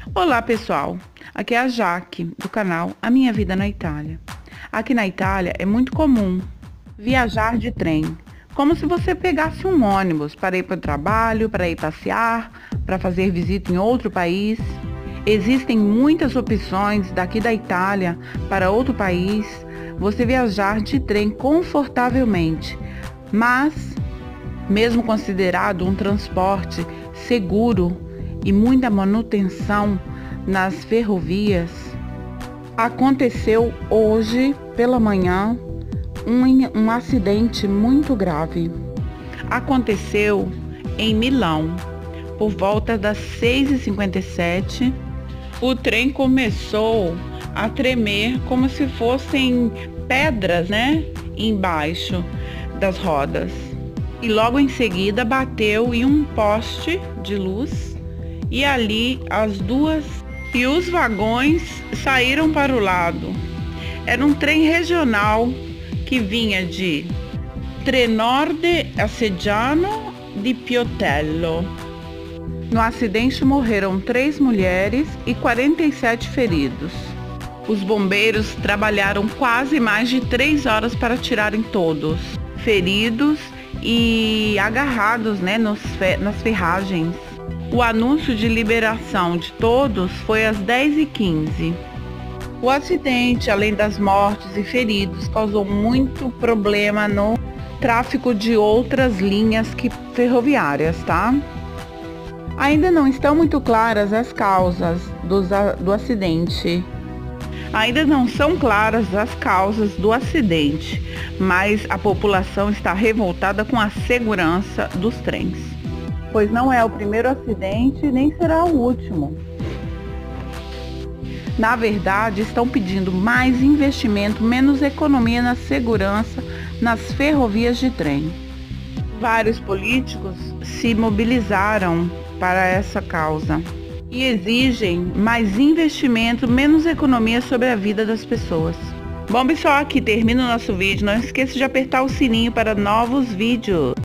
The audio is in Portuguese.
Olá pessoal, aqui é a Jaque do canal A Minha Vida na Itália. Aqui na Itália é muito comum viajar de trem, como se você pegasse um ônibus para ir para o trabalho, para ir passear, para fazer visita em outro país. Existem muitas opções daqui da Itália para outro país, você viajar de trem confortavelmente, mas mesmo considerado um transporte seguro e muita manutenção nas ferrovias, aconteceu hoje pela manhã um acidente muito grave. Aconteceu em Milão, por volta das 6h57. O trem começou a tremer como se fossem pedras, embaixo das rodas. E logo em seguida bateu em um poste de luz e ali os vagões saíram para o lado. Era um trem regional que vinha de Trenord a Seggiano di Piotello. No acidente morreram 3 mulheres e 47 feridos. Os bombeiros trabalharam quase mais de 3 horas para tirarem todos feridos e agarrados nas ferragens. O anúncio de liberação de todos foi às 10h15. O acidente, além das mortes e feridos, causou muito problema no tráfego de outras linhas ferroviárias, tá? Ainda não estão muito claras as causas do acidente. Ainda não são claras as causas do acidente, mas a população está revoltada com a segurança dos trens, pois não é o primeiro acidente nem será o último. Na verdade, estão pedindo mais investimento, menos economia na segurança nas ferrovias de trem. Vários políticos se mobilizaram para essa causa e exigem mais investimento, menos economia sobre a vida das pessoas. Bom pessoal, aqui termina o nosso vídeo. Não esqueça de apertar o sininho para novos vídeos.